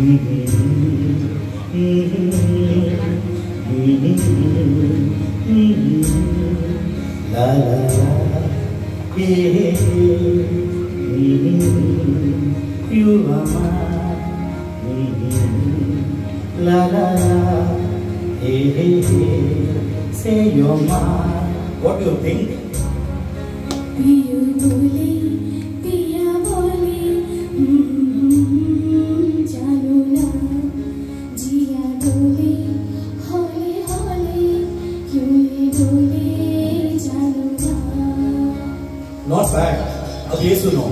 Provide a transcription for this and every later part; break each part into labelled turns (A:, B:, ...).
A: La la la, yeah, you are mine. La la la, hey, say you're mine. What do you think?
B: पिया बोले जानो ना जिया डोले हौले हौले क्यों ये डोले जानो ना।
A: Not bad. अब ये सुनो।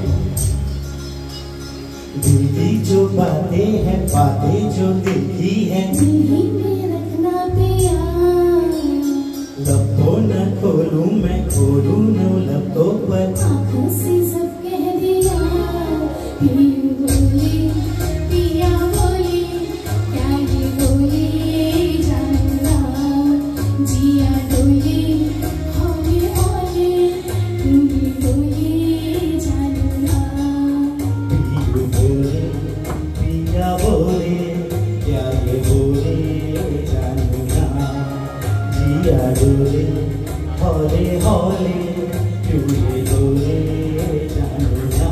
A: दिल की जो बातें हैं बातें जो दिल की हैं
B: दिल में रखना पिया।
A: लबों न खोलूं मैं खोलूं न लबों पर
B: आँखों से सब कह दिया। पिया बोले क्या ये बोले जानो ना जिया डोले हौले हौले क्यों ये डोले जानो ना।
A: पिया बोले क्या ये बोले जानू ना जिया डोले हौले हौले क्यों ये डोले जानू ना।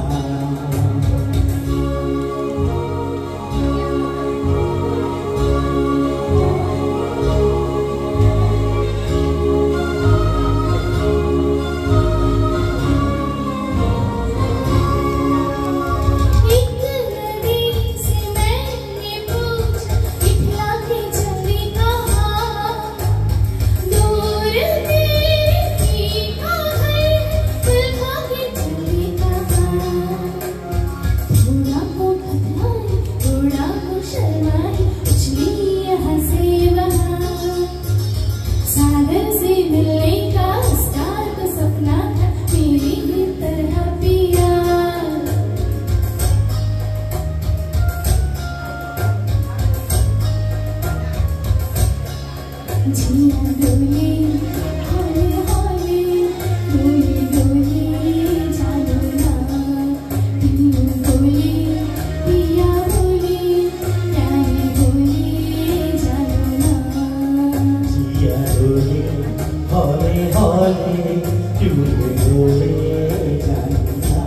B: जिया डोले हौले हौले क्यों ये डोले जानो ना। पिया बोले क्या ये बोले जानो ना।
A: जिया डोले हौले हौले क्यों ये डोले जानू ना।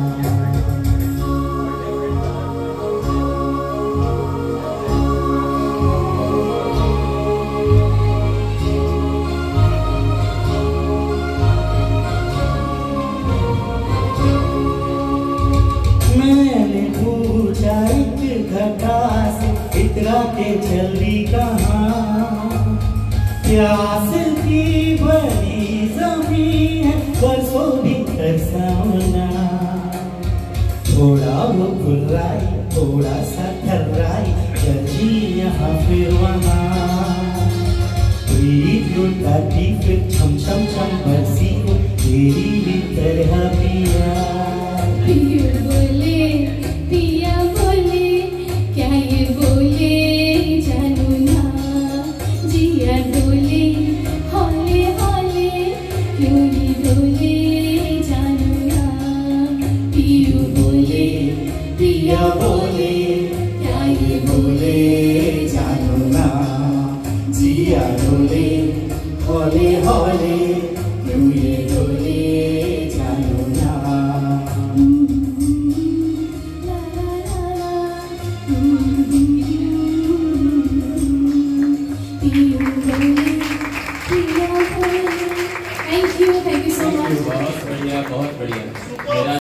A: मैंने पूछा एक घटा से इतरा के चली कहाँ। प्यास की बड़ी ज़मीन है बरसों भी तरसाना। थोड़ा वो खुर्राई थोड़ा सा थर्राई चली यहाँ फिर वहाँ। प्रीत लुटाती फिर छम छम छम बरसी हो तेरी भी तरह पिया।
B: पिया बोले क्या ये बोले जानो ना जिया डोले हौले हौले क्यों ये डोले जानो ना। पिया बोले
A: क्या ये बोले जानू ना जिया डोले हौले हौले क्यों ये डोले जानू ना।
B: Thank you so much.
C: बहुत बढ़िया बहुत बढ़िया।